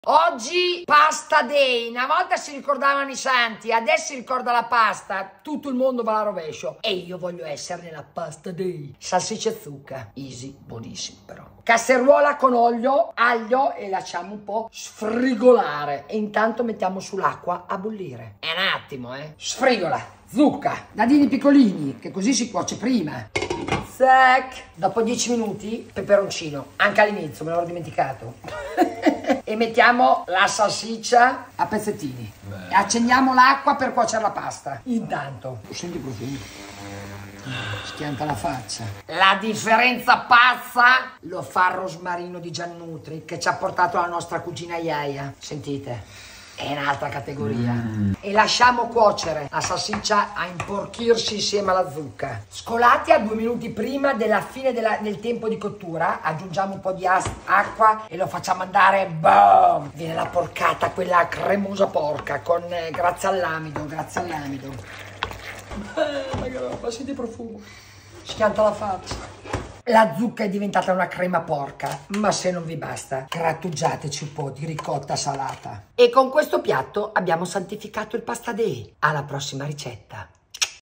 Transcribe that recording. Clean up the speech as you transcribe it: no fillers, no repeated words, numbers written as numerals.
Oggi pasta day. Una volta si ricordavano i santi, adesso si ricorda la pasta. Tutto il mondo va alla rovescio. E io voglio essere nella pasta day. Salsiccia e zucca. Easy, buonissimo però. Casseruola con olio, aglio e lasciamo un po' sfrigolare. E intanto mettiamo sull'acqua a bollire. È un attimo, Sfrigola. Zucca, dadini piccolini, che così si cuoce prima. Zac. Dopo 10 minuti, peperoncino. Anche all'inizio, me l'ho dimenticato. E mettiamo la salsiccia a pezzettini. E accendiamo l'acqua per cuocere la pasta. Intanto, senti il profumo. Schianta la faccia. La differenza pazza lo fa il rosmarino di Giannutri, che ci ha portato la nostra cugina Iaia. Sentite? È un'altra categoria. E lasciamo cuocere la salsiccia a imporchirsi insieme alla zucca. Scolati a 2 minuti prima della fine del tempo di cottura, aggiungiamo un po' di acqua e lo facciamo andare. Boom! Viene la porcata, quella cremosa porca, con grazie all'amido, grazie all'amido. Ma senti il profumo. Schianta la faccia. La zucca è diventata una crema porca, ma se non vi basta, grattugiateci un po' di ricotta salata. E con questo piatto abbiamo santificato il pasta day. Alla prossima ricetta.